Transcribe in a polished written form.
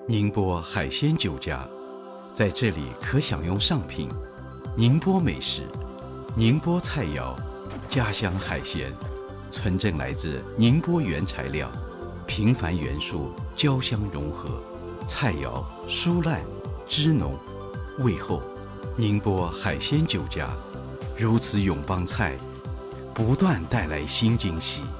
宁波海鲜酒家，在这里可享用上品宁波美食、宁波菜肴、家乡海鲜，纯正来自宁波原材料，平凡元素交相融合，菜肴酥烂汁浓，味厚。宁波海鲜酒家如此永邦菜，不断带来新惊喜。